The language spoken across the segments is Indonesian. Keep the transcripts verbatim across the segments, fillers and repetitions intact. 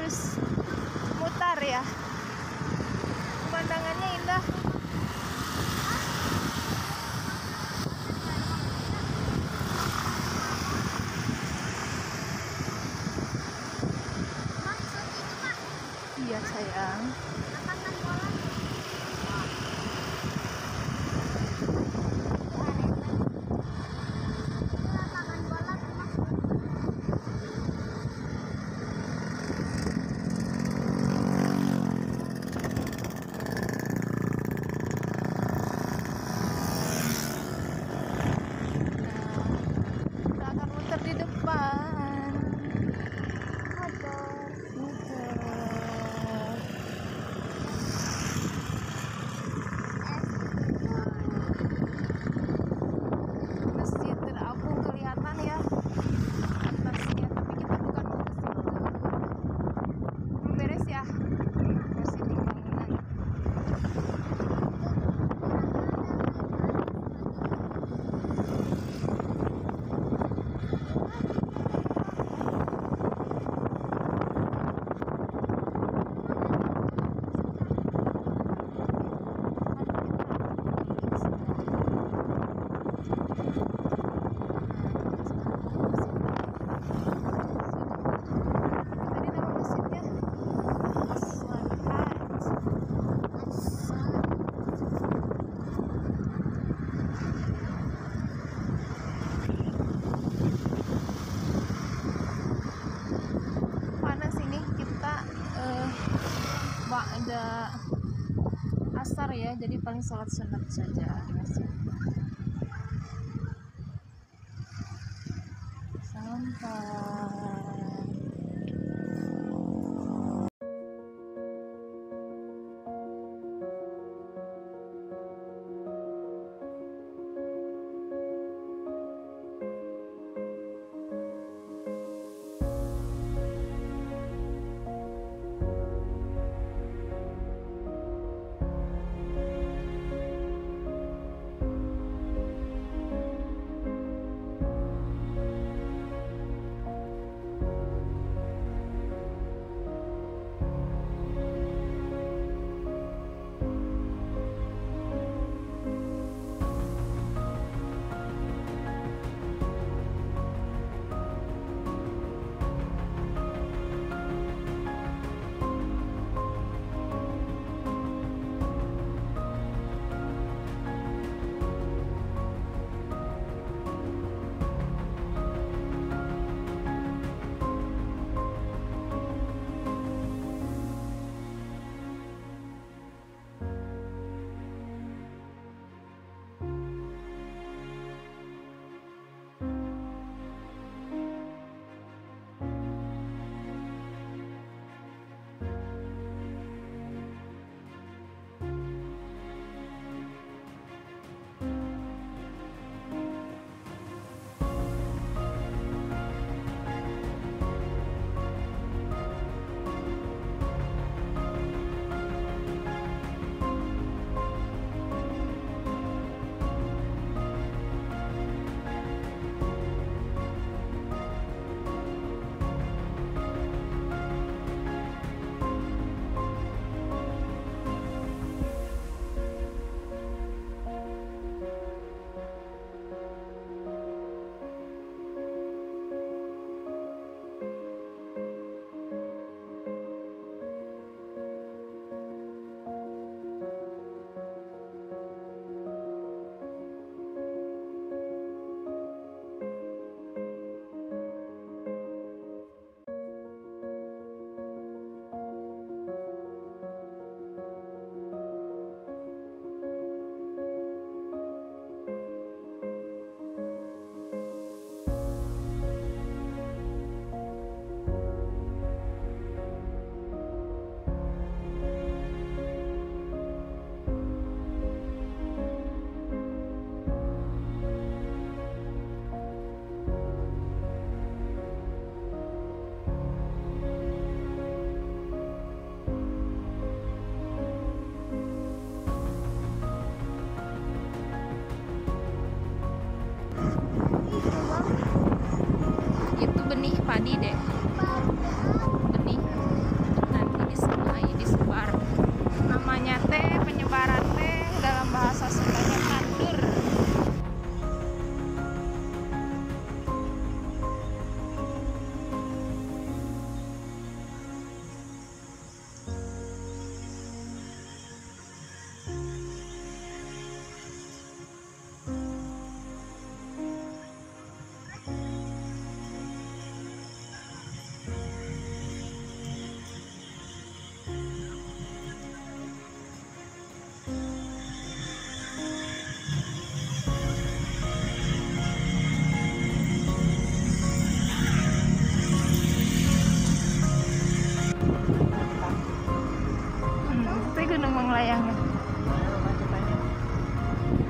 harus mutar ya. Pemandangannya indah. Iya sayang. Di depan motor motor masjid terapung kelihatan ya atasnya, tapi kita bukan mau ke situ. Belum beres ya, masih di bangunan. Ada asar ya, jadi paling sholat sunat saja di masjid. Sampai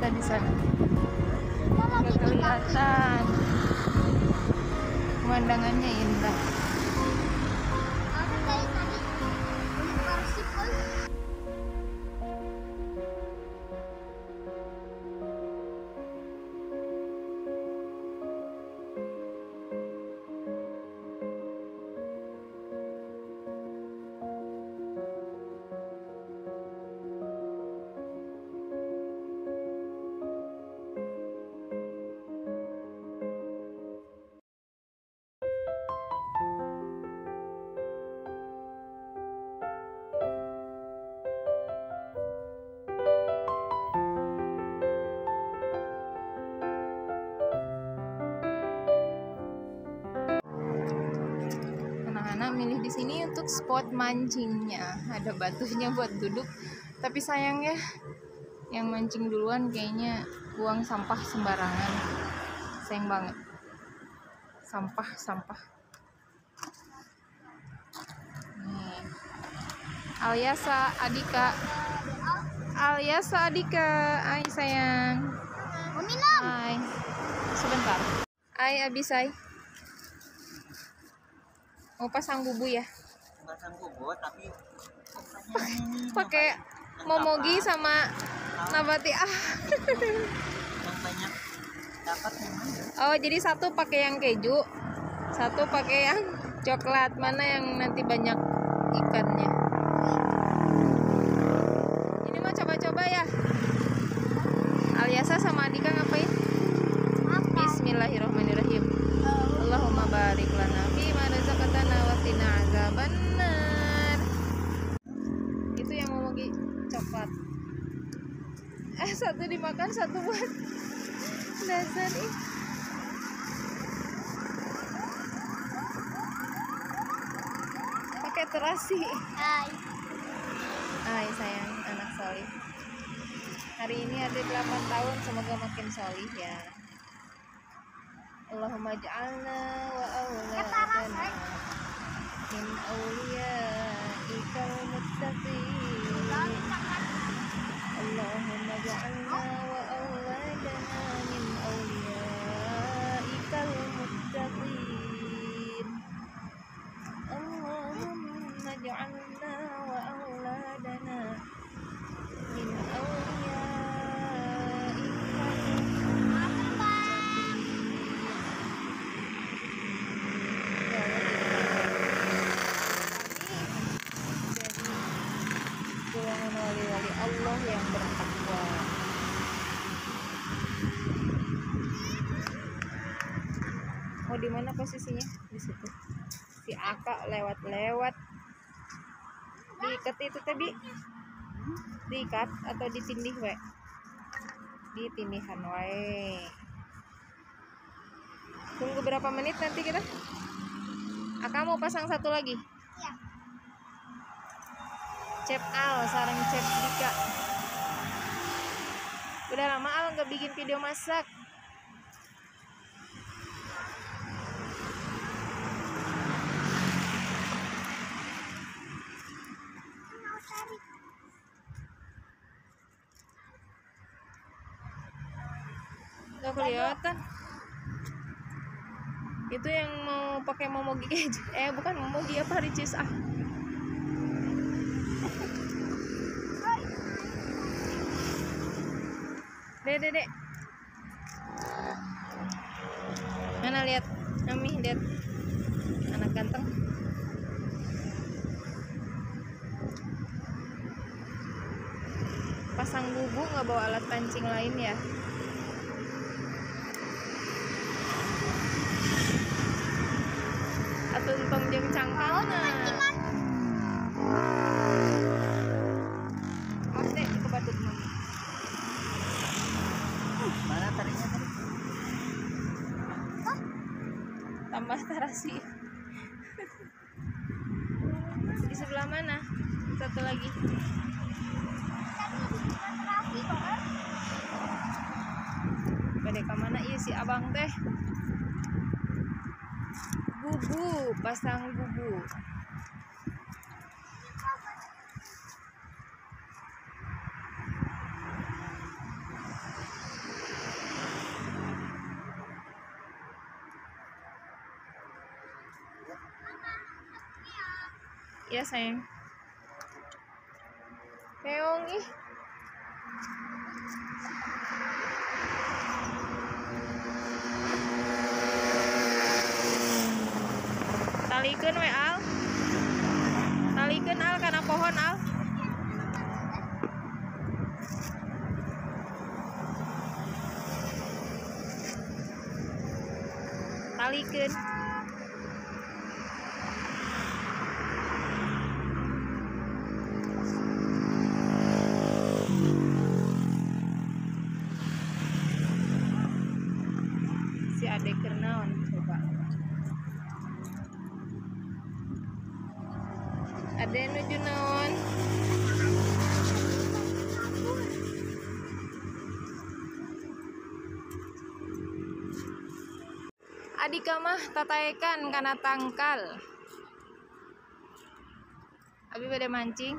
kita di sana. Nggak kelihatan. Pemandangannya indah. Anak-anak milih di sini untuk spot mancingnya. Ada batunya buat duduk. Tapi sayang ya, yang mancing duluan kayaknya buang sampah sembarangan. Sayang banget. Sampah, sampah. Nih. Alyasa Adika. Alyasa Adika. Hai sayang. Hai. Sebentar. Hai Abisai. Mau pasang bubu ya? Pasang bubu tapi pakai momogi sama nabati ah. Yang banyak dapat memang. Oh, jadi satu pakai yang keju, satu pakai yang coklat. Mana yang nanti banyak ikannya? Ini mau coba-coba ya. Alyasa sama Adika ngapain? Bismillahirrahmanirrahim. Allahumma barik lana fi ma razaqtana wa qina azabannar. Itu yang mau lagi coklat. Eh, satu dimakan, satu buat dasar ih. Pakai terasi. Hai. Hai sayang, anak solih. Hari ini ada delapan tahun, semoga makin solih ya. Allahumma ja'alna wa auladana min awliyaikal muttaqin. Allahumma ja'alna wa auladana min awliyaikal muttaqin. Allahumma ja'alna wa auladana min awliyaikal golongan wali-wali Allah yang bertakwa. Mau di mana posisinya? Di situ. Si Aka lewat-lewat. Diikat itu tadi. Diikat atau ditindih we? Ditindihan we. Tunggu berapa menit nanti kita? Aka mau pasang satu lagi? Iya. Cep Al, sarang Cep Dika. Udah lama Al nggak bikin video masak. Nggak kelihatan. Itu yang mau pakai momogi keju. Eh bukan momogi, apa ricis ah. Dek, dek, dek. Mana lihat? Nami lihat. Anak ganteng. Pasang bubu nggak bawa alat pancing lain ya? Atau entong jeung cangkang nah. Mas dek, ke batut mami. Mana tariknya tadi? Oh. Tambah tarasi. Di sebelah mana? Satu lagi. Pada ke mana iya si abang teh? Bubu, pasang bubu. Ya sayang. Keong ih. Talikeun we Al. Talikeun Al kana pohon Al. Talikeun. Si adek keur naon coba. Ade nuju naon? Adika mah tataekan kana tangkal. Abi bade mancing.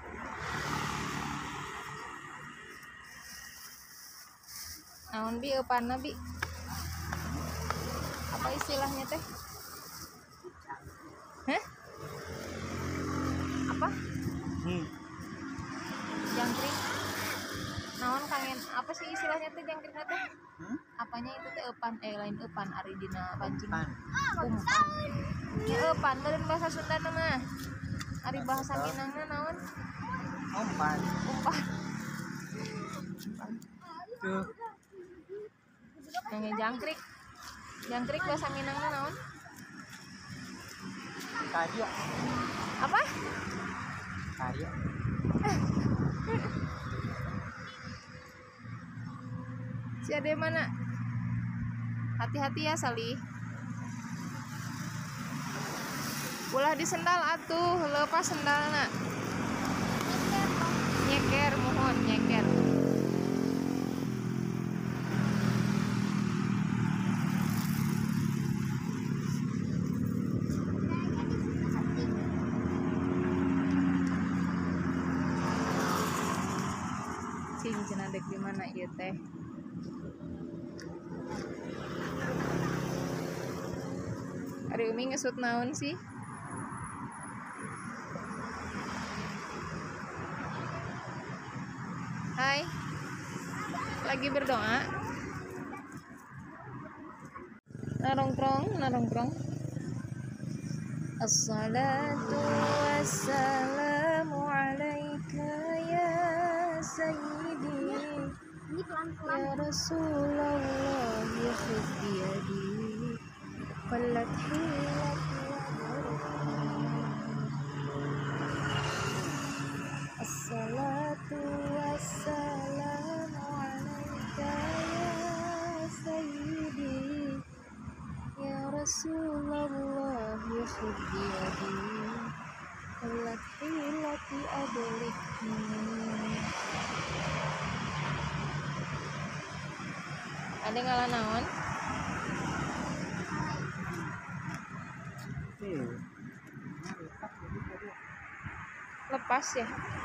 Naon bi eupanna bi? Apa istilahnya teh? Hah? Apa? Hmm. Jangkrik. Naon kangen? Apa sih istilahnya teh jangkrik teh? Hmm? Apanya itu teh eupan eh lain eupan ari dina pancing. Umpan. Umpan. Ya eupan meureun bahasa Sunda mah. Ari bahasa Minangna naon? Umpan. Umpan. Tuh. Yang jangkrik. Jangkrik bahasa Minangna naon? Karya. Apa? Karya. Si ade mana? Hati-hati ya Sali. Ulah di sendal atuh, lepas sendalna. Nyeker mohon nyeker. Cing cenah dek di mana ieu teh? Ari Umi ngesut naon sih? Hai. Lagi berdoa? Narongkrong, narongkrong. Assalatu wassalamu alaika ya sayyidi ya Rasulullah ya khufiyadi Qalat hilati Assalatu wassalamu alaika ya sayyidi ya Rasulullah ya khufiyadi Qalat hilati adlikni. Ada ngalah naon? Lepas ya.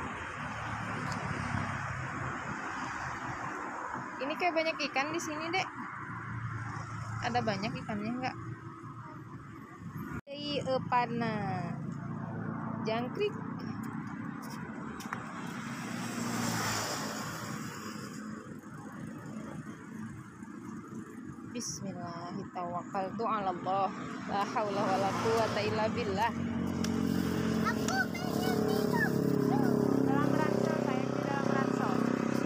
Ini kayak banyak ikan di sini, Dek. Ada banyak ikannya enggak? Ei eupana. Jangkrik. Bismillahirrahmanirrahim. Tawakkaltu 'ala Allah. La haula wala quwata illa billah. Aku pengen minum. Dalam ransel, sayang, di dalam ransel.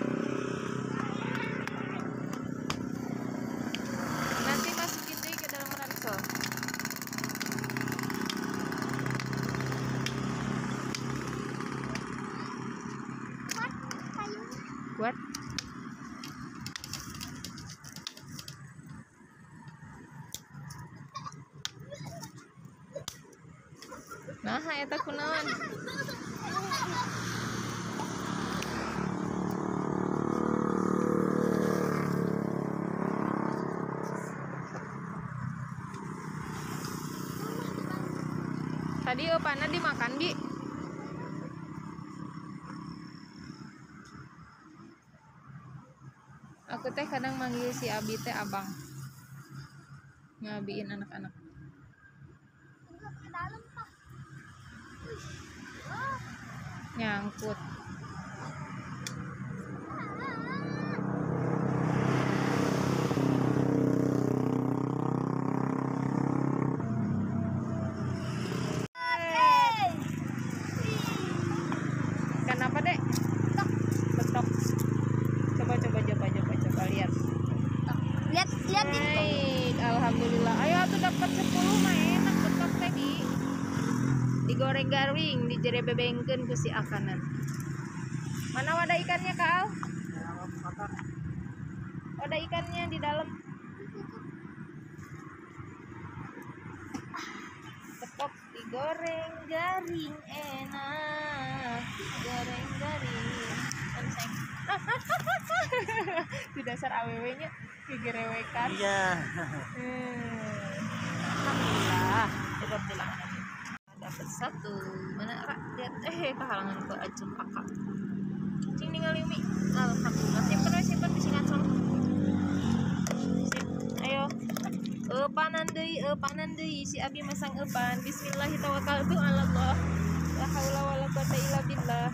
Nanti masukin deh ke dalam ransel. Kuat kayu. Buat nah, eta kunaon? Tadi eupana dimakan, Bi. Aku teh kadang manggil si Abi teh abang. Ngabiin anak-anak. Enggak ke dalam, Pak. Nyangkut. Ikan apa, Dek? Betok. Coba coba coba coba coba lihat. Lihat lihat itu. Baik, alhamdulillah. Ayo tuh dapat sepuluh mah enak betok teh di digoreng garing, dijerebebengkeun ku si akanan. Mana wadah ikannya, Kak Al? Wadah ikannya di dalam. Betok digoreng garing enak. Goreng garing. Onseng. Di dasar aww-nya gegerewekan. Iya. Hmm. Alhamdulillah. Coba bilang lagi. Dapat satu. Mana Rak? Lihat eh kehalangan ke acung kakak. Cing ningali Umi. Alhamdulillah. Simpen we simpen bisi ngacong. Sip. Ayo. Epanan deui, epanan deui si abi masang epan. Bismillahirrahmanirrahim. Allah. La haula wala quwata illa billah.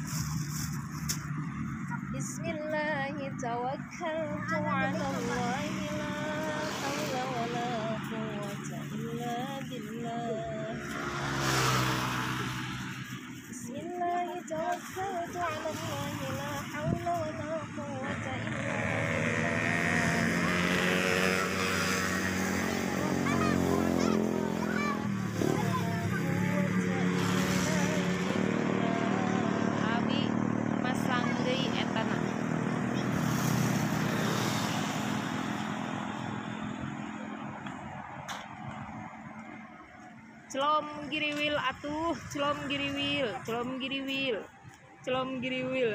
Bismillahirrahmanirrahim. Alallahi la haula wala quwata illa billah. Bismillahirrahmanirrahim. Alallahi la haula wala quwata illa billah. Abi masang deui etana. Celom giriwil atuh, celom giriwil, celom giriwil, celom giriwil.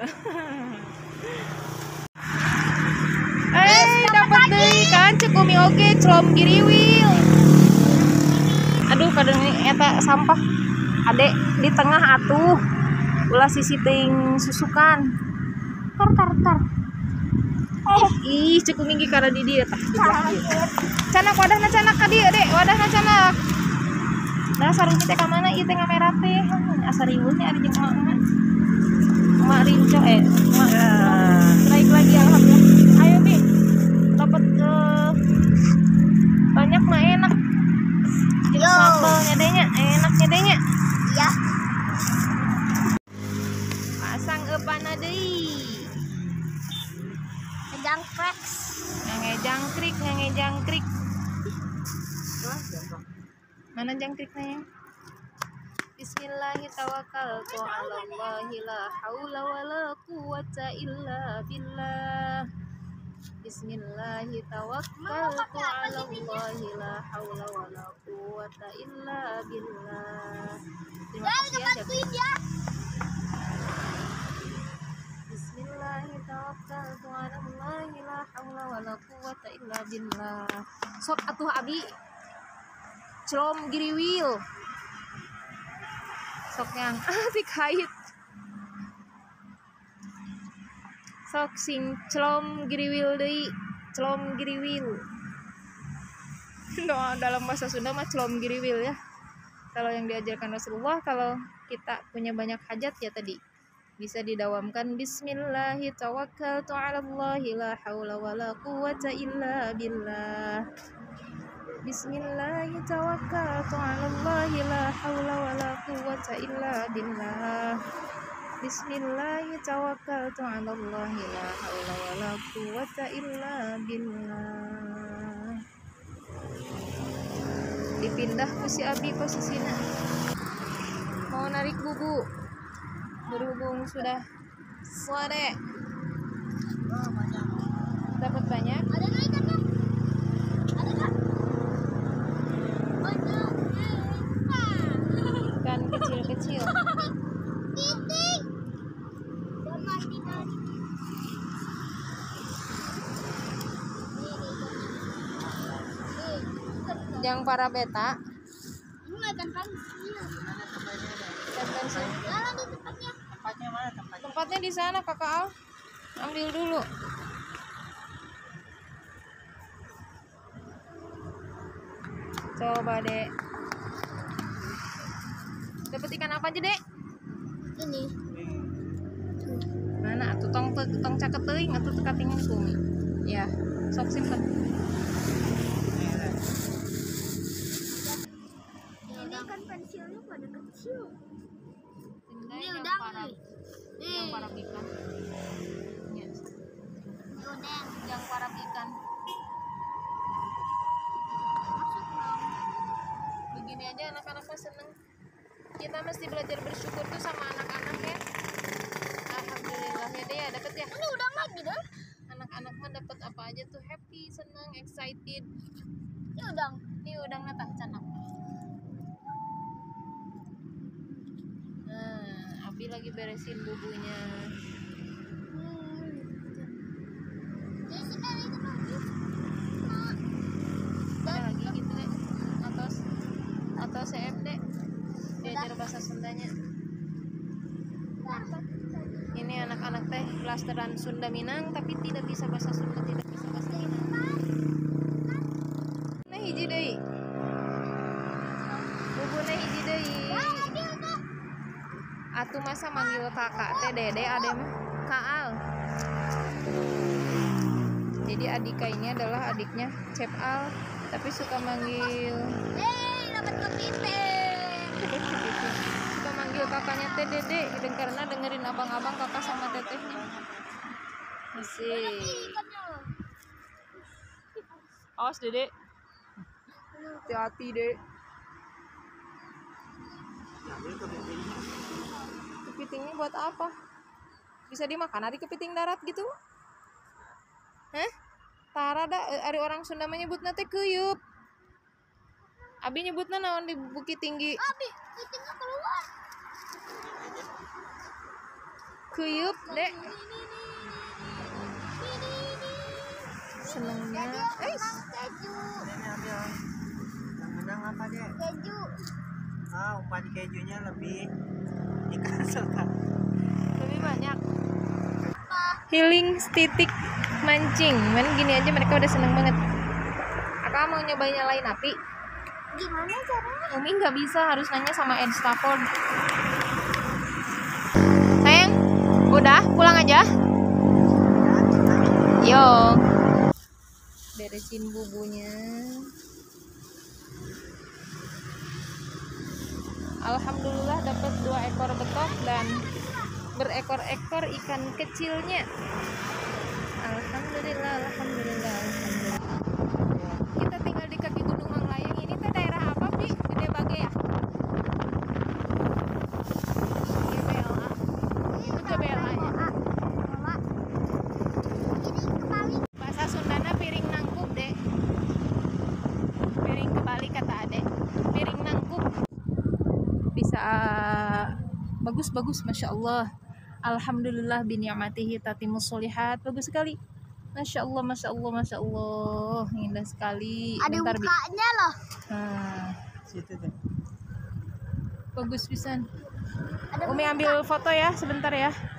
Eh, dapat deui kan cek Umi oge celom giriwil. Aduh, kadang ini eta sampah. Adek di tengah atuh. Ulah sisi ting susukan. Tar tar tar. Oh, ih cek Umi ge karena di dieu tah di belah dieu. Canak wadahna canak ka dieu, Dek. Wadahna canak. Nah, sarung kita kemana? Itu kamera teh. Asal ribuhnya ada jeung emak-emak. Emak rinco eh, emak strike lagi alhamdulillah. Ayo, Bi. Dapat uh, banyak mah enak. Jeung sambalnya dehnya, enaknya dehnya. Ya. Pasang eupana deui. Jangkrik. Ngange jangkrik, ngange jangkrik. Mana jangkriknya ya? Bismillahirrahmanirrahim. Alallahi la haula wala quwata illa billah. Bismillahirrahmanirrahim. Alallahi la haula wala quwata illa billah. Terima kasih ya. Bismillahirrahmanirrahim. Alallahi la haula wala quwata illa billah. Sok atuh abi. Celom giriwil. Sok yang asik kait. Sok sing celom giriwil deui, celom giriwil. Doa dalam bahasa Sunda mah celom giriwil ya. Kalau yang diajarkan Rasulullah, kalau kita punya banyak hajat ya tadi bisa didawamkan bismillahi tawakkaltu 'alallahi la haula wala quwata illa billah. Bismillahi tawakkaltu 'alallahi la haula wala quwwata illa billah. Bismillahi tawakkaltu 'alallahi la haula wala quwwata illa billah. Dipindah ku si abi posisinya. Mau narik bubu. Berhubung sudah sore. Dapat banyak. Ada nggak ikannya? Ada nggak? Ikan kecil-kecil. Titik. Dan mati tadi. Yang para beta. Ini nggak ikan pensil. Ikan pensil. Jalan di tempatnya. Tempatnya mana tempatnya? Tempatnya di sana Kakak Al. Ambil dulu. Coba, Dek. Dapat ikan apa aja, Dek? Ini. Mana atuh tong tong caket teuing atuh teu katingan ku Mi. Ya, sok simpen. Ini kan pensilnya pada kecil. Ini Ini yang udang para nih. yang Nih. para ikan. Yes. Ini udang. Yang para ikan. Masuk dong. Begini aja anak-anak mah seneng. Kita mesti belajar bersyukur tuh sama anak-anak ya. Alhamdulillah ya deh ya dapet ya. Ini udang lagi dong. Anak-anak mah dapat apa aja tuh happy, seneng, excited. Ini udang. Ini udang nata canak. Nah, Abi lagi beresin bubunya. Jadi sekali itu lagi. Ada lagi gitu deh. Atau atau C M D. Belajar bahasa Sundanya. Ini anak-anak teh blasteran Sunda Minang tapi tidak bisa bahasa Sunda, tidak bisa bahasa Minang. Nah hiji deui. Bubuna hiji deui. Atuh masa manggil kakak teh Dede ade mah Kaal. Jadi Adika ini adalah adiknya Cep Al tapi suka manggil Eh, dapat kepiting. suka manggil kakaknya teh Dede dan karena dengerin abang-abang kakak sama tetehnya. Asik. Ikannya. Awas Dede. Hati-hati Dek. Kepitingnya buat apa? Bisa dimakan hari kepiting darat gitu? Hah? Tara dah, ari orang Sunda mah nyebutna teh kuyup. Abi nyebutna naon di Bukit Tinggi? Abi, kepitingnya keluar. Kuyup, Dek. Senengnya. Eh, Keju. Ini ambil yang menang apa deh? Keju. Ah, umpan kejunya lebih ikan suka. lebih banyak. Healing titik mancing. Men gini aja mereka udah seneng banget. Kakak mau nyobain nyalain api. Gimana caranya? Umi nggak bisa, harus nanya sama Ed Stafford. Sayang, udah pulang aja. Yo, beresin bubunya. Alhamdulillah dapat dua ekor betok dan berekor-ekor ikan kecilnya. Alhamdulillah, alhamdulillah, alhamdulillah. Kita tinggal di kaki Gunung Manglayang. Ini teh daerah apa, Bi? Gede Bage ya? G B L A. Itu G B L A-nya. Bahasa Sundana piring nangkup, Dek. Piring kebalik kata Ade. Piring nangkup. Bisa bagus-bagus, Masya Allah. Alhamdulillah bini'amatihi tatimus solihat. Bagus sekali. Masya Allah, Masya Allah, Masya Allah. Indah sekali. Ada Bentar, Bi. mukanya loh. Nah, Situ deh. bagus pisan. Ada Umi ambil foto ya sebentar ya.